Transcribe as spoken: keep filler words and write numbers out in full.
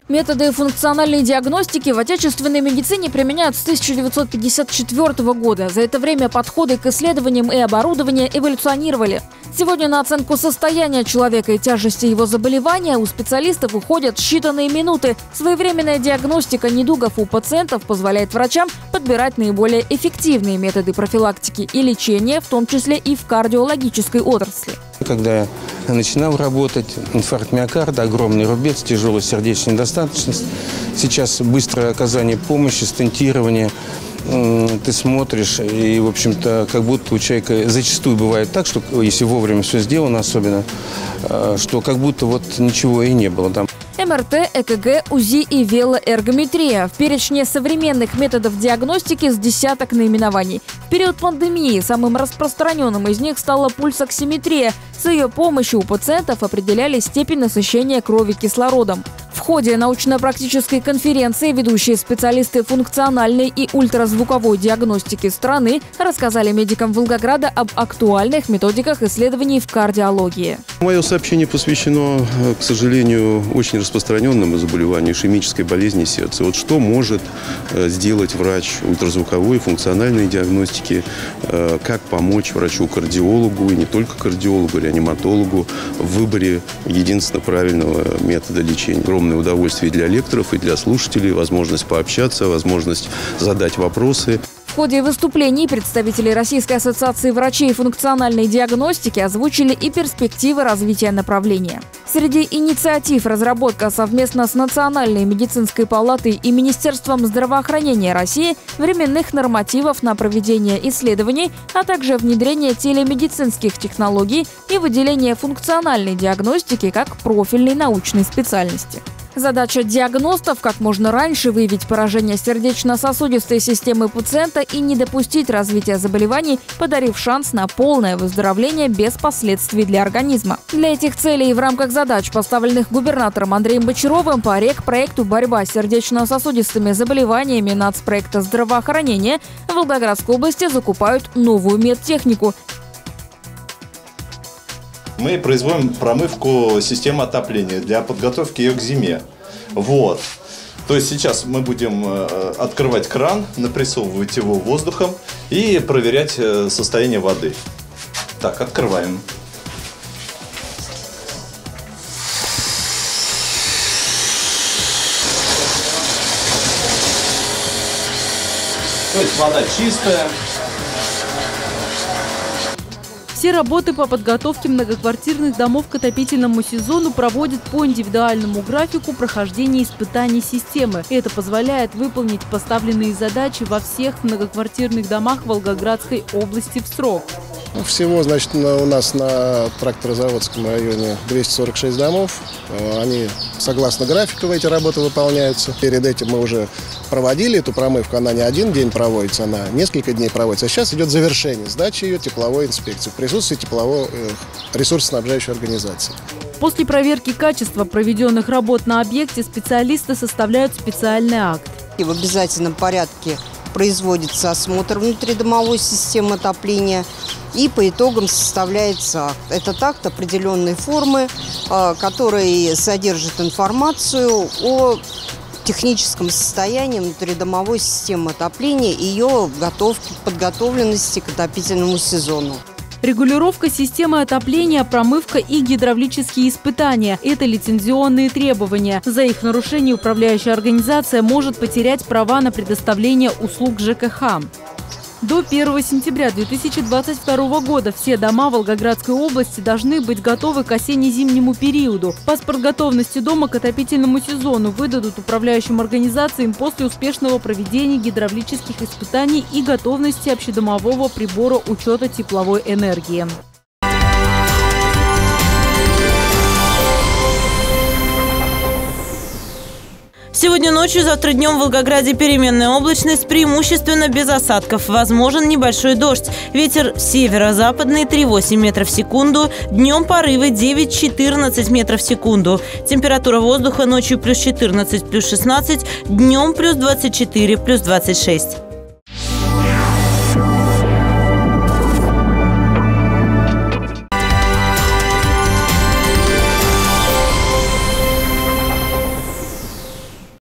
Методы функциональной диагностики в отечественной медицине применяют с тысяча девятьсот пятьдесят четвёртого года. За это время подходы к исследованиям и оборудованию эволюционировали. Сегодня на оценку состояния человека и тяжести его заболевания у специалистов уходят считанные минуты. Своевременная диагностика недугов у пациентов позволяет врачам подбирать наиболее эффективные методы профилактики и лечения, в том числе и в кардиологической отрасли. Когда я начинал работать, инфаркт миокарда, огромный рубец, тяжелая сердечная недостаточность. Сейчас быстрое оказание помощи, стентирование. Ты смотришь, и, в общем-то, как будто у человека зачастую бывает так, что если вовремя все сделано особенно, что как будто вот ничего и не было там. эм эр тэ, э ка гэ, УЗИ и велоэргометрия. В перечне современных методов диагностики с десяток наименований. В период пандемии самым распространенным из них стала пульсоксиметрия. С ее помощью у пациентов определяли степень насыщения крови кислородом. В ходе научно-практической конференции ведущие специалисты функциональной и ультразвуковой диагностики страны рассказали медикам Волгограда об актуальных методиках исследований в кардиологии. Мое сообщение посвящено, к сожалению, очень распространенному заболеванию ишемической болезни сердца. Вот что может сделать врач ультразвуковой функциональной диагностики, как помочь врачу-кардиологу и не только кардиологу, реаниматологу в выборе единственно правильного метода лечения. Огромное удовольствие и для лекторов, и для слушателей, возможность пообщаться, возможность задать вопросы. В ходе выступлений представители Российской ассоциации врачей функциональной диагностики озвучили и перспективы развития направления. Среди инициатив разработка совместно с Национальной медицинской палатой и Министерством здравоохранения России временных нормативов на проведение исследований, а также внедрение телемедицинских технологий и выделение функциональной диагностики как профильной научной специальности. Задача диагностов – как можно раньше выявить поражение сердечно-сосудистой системы пациента и не допустить развития заболеваний, подарив шанс на полное выздоровление без последствий для организма. Для этих целей в рамках задач, поставленных губернатором Андреем Бочаровым по рекпроекту «Борьба с сердечно-сосудистыми заболеваниями» нацпроекта здравоохранения, в Волгоградской области закупают новую медтехнику. Мы производим промывку системы отопления для подготовки ее к зиме. Вот. То есть сейчас мы будем открывать кран, напрессовывать его воздухом и проверять состояние воды. Так, открываем. То есть вода чистая. Все работы по подготовке многоквартирных домов к отопительному сезону проводят по индивидуальному графику прохождения испытаний системы. Это позволяет выполнить поставленные задачи во всех многоквартирных домах Волгоградской области в срок. Всего, значит, у нас на тракторозаводском районе двести сорок шесть домов. Они согласно графику эти работы выполняются. Перед этим мы уже проводили эту промывку. Она не один день проводится, она несколько дней проводится. А сейчас идет завершение сдачи ее тепловой инспекции в присутствии тепловой ресурсоснабжающей организации. После проверки качества проведенных работ на объекте специалисты составляют специальный акт. И в обязательном порядке производится осмотр внутридомовой системы отопления, и по итогам составляется акт. Этот акт определенной формы, который содержит информацию о техническом состоянии внутридомовой системы отопления и ее подготовленности к отопительному сезону. Регулировка системы отопления, промывка и гидравлические испытания – это лицензионные требования. За их нарушение управляющая организация может потерять права на предоставление услуг жэ ка ха. До первого сентября две тысячи двадцать второго года все дома Волгоградской области должны быть готовы к осенне-зимнему периоду. Паспорт готовности дома к отопительному сезону выдадут управляющим организациям после успешного проведения гидравлических испытаний и готовности общедомового прибора учета тепловой энергии. Сегодня ночью, завтра днем в Волгограде переменная облачность, преимущественно без осадков. Возможен небольшой дождь. Ветер северо-западный три-восемь метров в секунду. Днем порывы девять-четырнадцать метров в секунду. Температура воздуха ночью плюс четырнадцать, плюс шестнадцать. Днем плюс двадцать четыре, плюс двадцать шесть.